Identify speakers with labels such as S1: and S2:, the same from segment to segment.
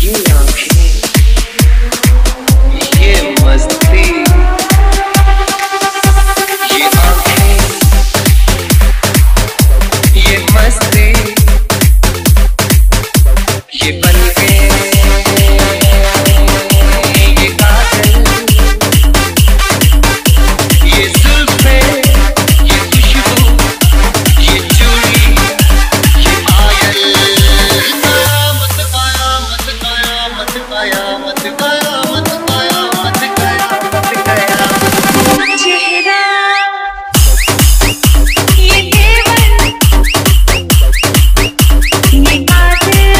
S1: ये आंखें, ये मस्ती, ये आंखें, ये मस्ती, ये पलकें, ये काजल, ये जुल्फें, ये खुशबू, ये चूड़ी, ये पायल। कयामत कयामत कयामत कयामत कयामत कयामत कयामत कयामत।
S2: चेहरा ये देवर, ये कातिल,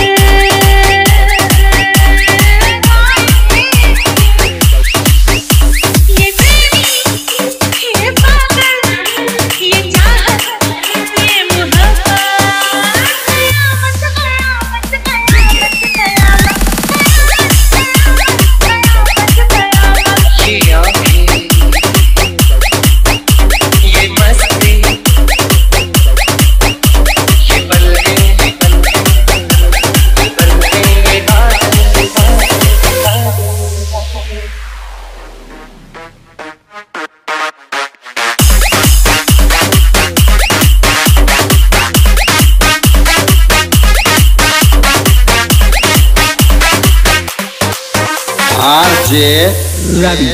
S2: ये प्रेमी, ये पागल, ये चाहत, ये मोहब्बत। कयामत कयामत कयामत कयामत।
S1: ये आंखें, ये मस्ती, ये पलकें, ये पलकें, ये काजल,
S3: आरजे रवि।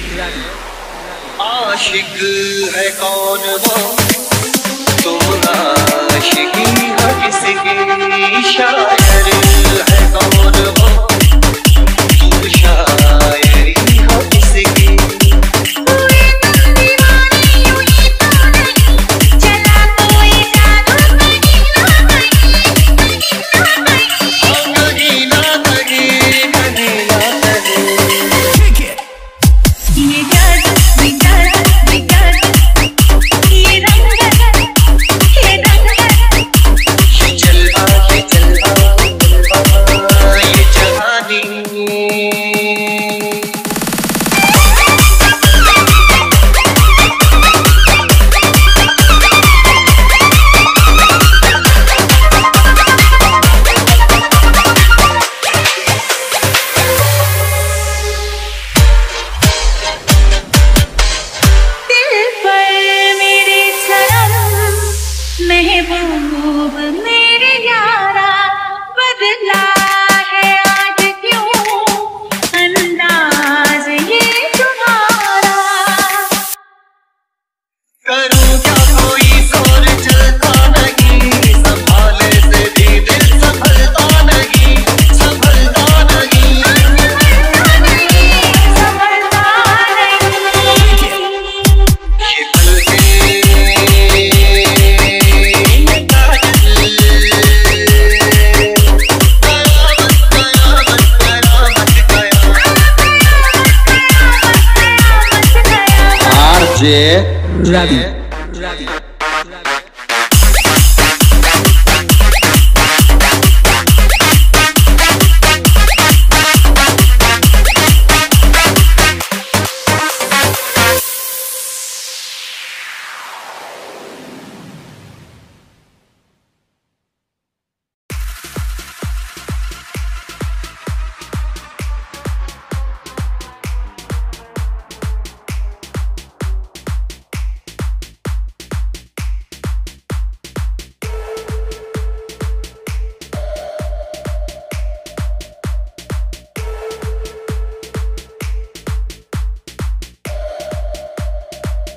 S1: आशिक है कौन वो, तुम आशिकी हो किसकी, शायर है कौन वो, तुम शायरी हो किसकी।
S2: हुए तुम दीवाने यूं ही तो नहीं, चला कोई जादू कहीं ना कहीं, कहीं ना कहीं।
S1: कहीं ना कहीं, कहीं ना कहीं।
S2: ये जादू, ये जादू, ये जादू, ये रंगत, ये रंगत।
S1: ये जलवा, ये जलवा, ये जवानी।
S2: दिल पर मेरे सनम, महबूब मेरे यारा, बदला है आज क्यों अंदाज ये तुम्हारा।
S1: करूं क्या कोई जोर चलता नहीं, संभाले से भी दिल संभलता नहीं, संभलता नहीं।
S2: संभलता नहीं।
S1: ये पलकें, ये काजल, कयामत कयामत कयामत कयामत।
S3: RJ Ravi.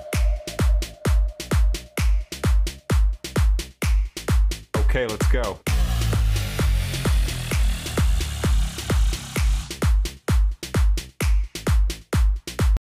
S4: Okay, let's go.